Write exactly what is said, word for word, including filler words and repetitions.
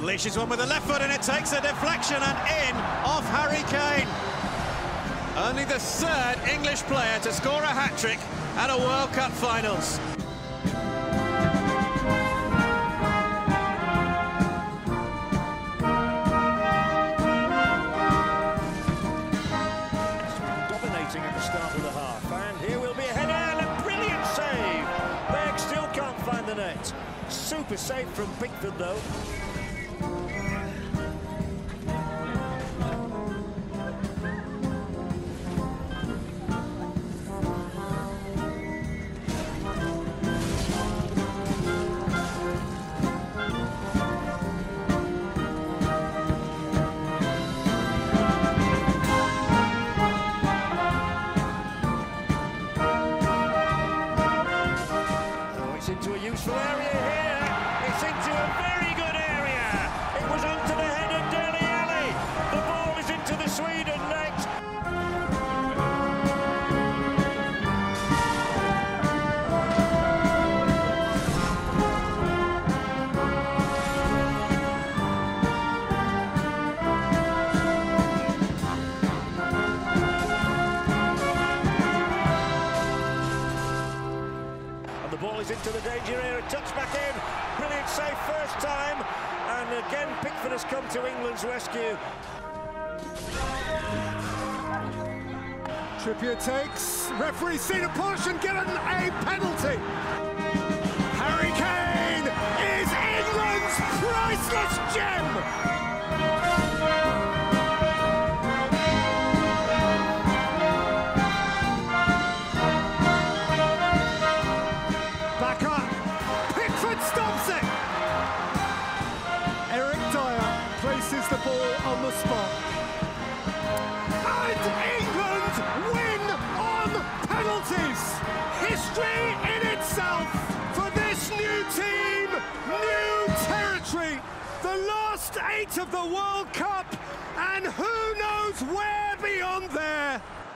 Unleashes one with the left foot and it takes a deflection and in off Harry Kane. Only the third English player to score a hat-trick at a World Cup finals. Dominating at the start of the half, and here will be a header and a brilliant save. Berg still can't find the net. Super save from Pickford though. Into a useful area here. It's into a very good area. It was onto the head of Dele Alli. The ball is into the Sweden net. And the ball is into the danger area, touch back in, brilliant save first time, and again Pickford has come to England's rescue. Trippier takes, referee seen a push and given a penalty. Harry Kane is England's priceless gem. Stops it! Eric Dyer places the ball on the spot. And England win on penalties! History in itself for this new team, new territory. The last eight of the World Cup, and who knows where beyond there.